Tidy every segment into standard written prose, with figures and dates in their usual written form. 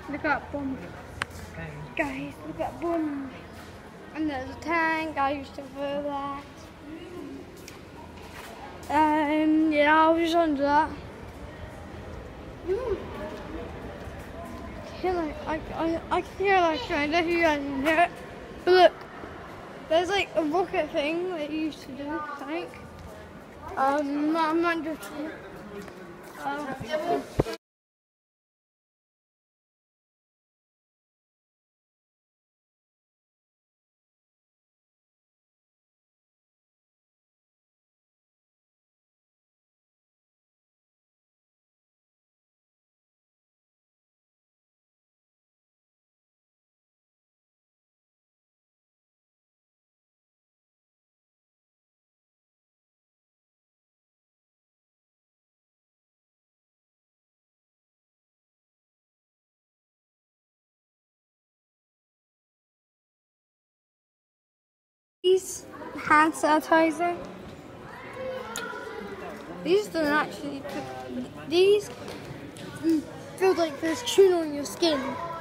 Look at that bomb. Guys, look at that bomb. And there's a tank, I used to throw that. Yeah, I was under that. I can hear like, I don't know if you guys can hear it. But look, there's like a rocket thing that you used to do, I think. I'm not just these hand sanitizer. These don't actually. These feel like there's chewing on your skin.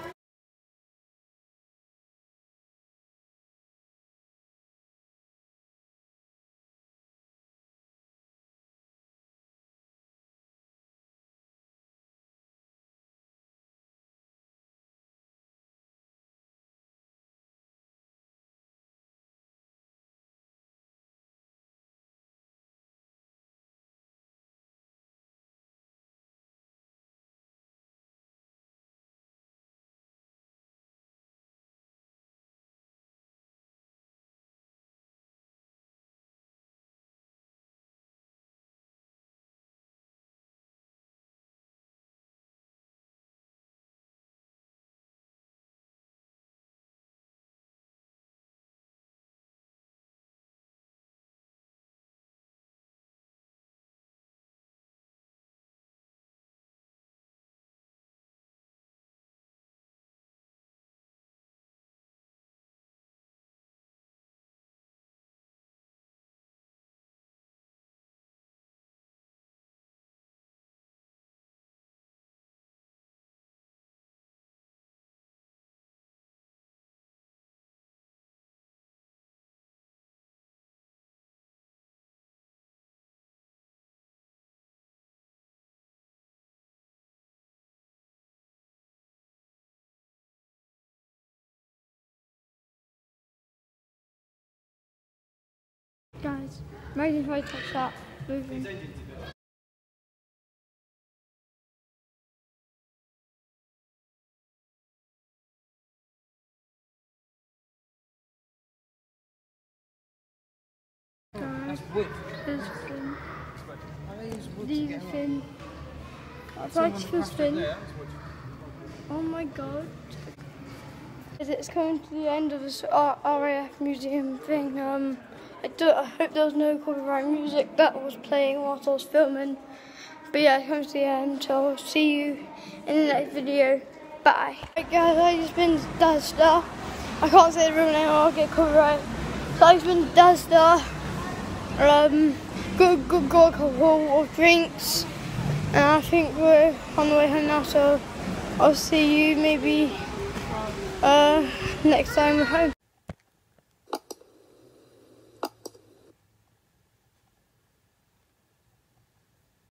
Guys, imagine if I touch that moving. Guys, there's fin. These are fin. That's actually fin. Oh my god. It's coming to the end of this RAF Museum thing. I hope there was no copyright music that was playing whilst I was filming. But yeah, it comes to the end, so I'll see you in the next video. Bye. Right guys, I just been to Dazstar. I can't say the real name or I'll get copyright. So I just been to Dazstar. Got a couple of drinks. And I think we're on the way home now, so I'll see you maybe next time we're home.